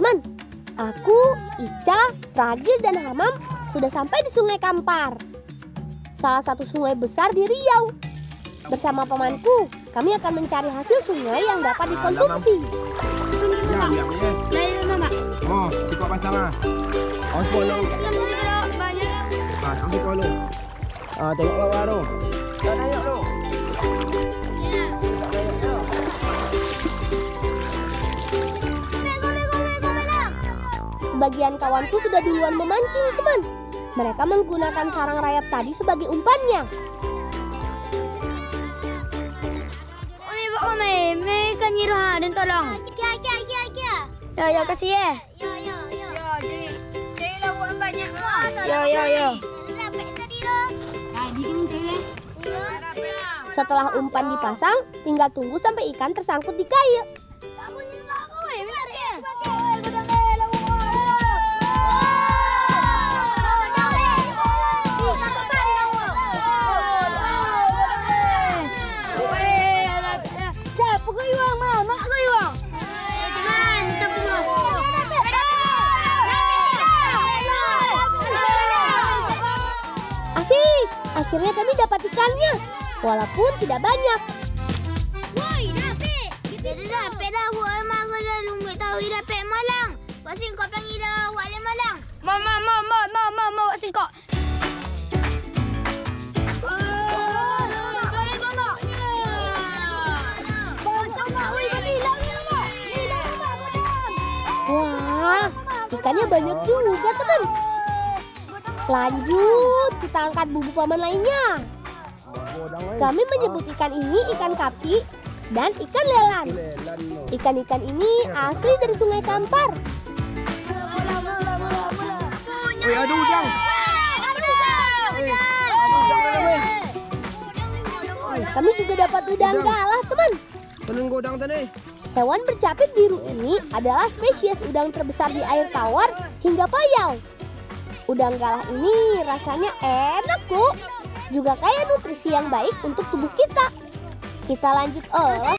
teman-teman, aku, Ica, Ragil, dan Hamam sudah sampai di Sungai Kampar, salah satu sungai besar di Riau. Bersama pamanku, kami akan mencari hasil sungai yang dapat dikonsumsi. Oh, cukup pasang ah. Oh, sepuluh. Ambil kolong. Tengok bawah tu. Dah naik tu. Sebagian kawanku sudah duluan memancing, teman. Mereka menggunakan sarang rayap tadi sebagai umpannya. Ikan nyirah dan tolong. Ya, kasih ya. Ya. Setelah umpan dipasang, tinggal tunggu sampai ikan tersangkut di kail. Asik, akhirnya kami dapat ikannya, walaupun tidak banyak. Woi, dapat. Kita dapat dah. Woi, mak dah lumut tahu dapat malang. Pasal kau panggil dah wak le malang. Mau wak singkok. Wah, ikannya banyak juga, teman. Lanjut, kita angkat bumbu paman lainnya. Kami menyebut ikan ini ikan kapi dan ikan lelan. Ikan-ikan ini asli dari Sungai Kampar. Ada udang. Kami juga dapat udang galah, teman. Tolong udang tadi. Hewan bercapit biru ini adalah spesies udang terbesar di air tawar hingga payau. Udang galah ini rasanya enak, kok. Juga kaya nutrisi yang baik untuk tubuh kita. Kita lanjut olah.